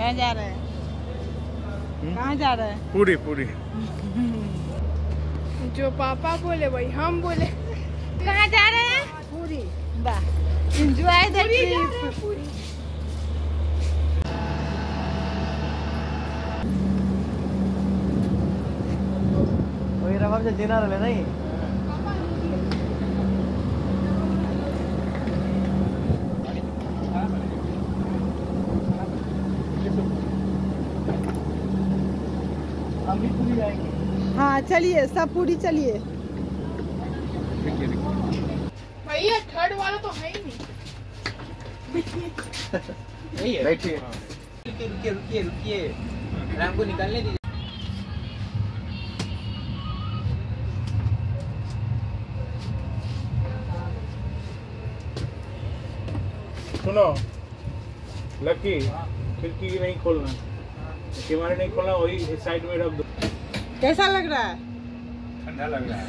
कहाँ जा रहे हैं? कहाँ जा रहे हैं? पूरी पूरी। जो पापा बोले वही हम बोले। कहाँ जा रहे हैं? पूरी। वाह, एंजॉय द ट्रिप। वही रवा से देना रहे नहीं। हम भी पूरी जाएंगे। हाँ चलिए, सब पूरी चलिए। भैया थर्ड वाला तो है ही नहीं। बैठिए। रुकिए रुकिए रुकिए, राम को निकालने दीजिए। सुनो लकी, खिड़की नहीं खोलना, किवाड़ नहीं खोलना, वही इस साइड में रख दो। कैसा लग रहा है? ठंडा लग रहा है।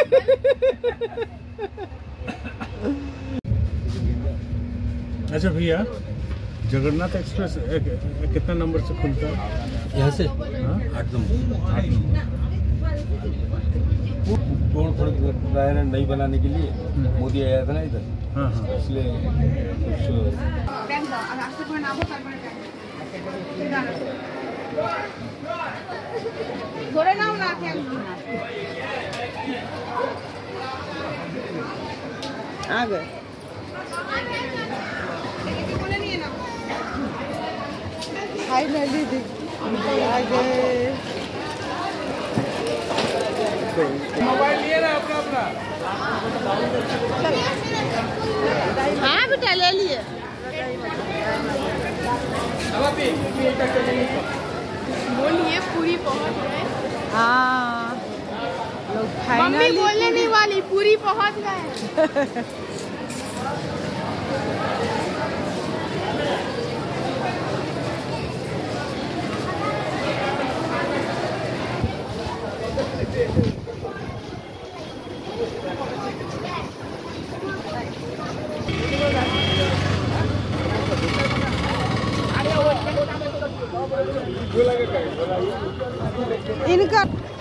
अच्छा भैया, जगन्नाथ एक्सप्रेस कितना नंबर से खुलता है? यहाँ से 8 नंबर। तोड़ फोड़ रहे हैं नहीं बनाने के लिए। मोदी आया था ना इधर। हाँ हाँ, इसलिए थोड़े ना उड़ा के आ गए। फाइनली आ गए। मोबाइल लिए ना अपना अपना। हाँ बेटा ले लिए। बोलिए पूरी पहुंच गए। हाँ लोग मम्मी फाइनली बोलने नहीं वाली, पूरी पहुंच गए। इनका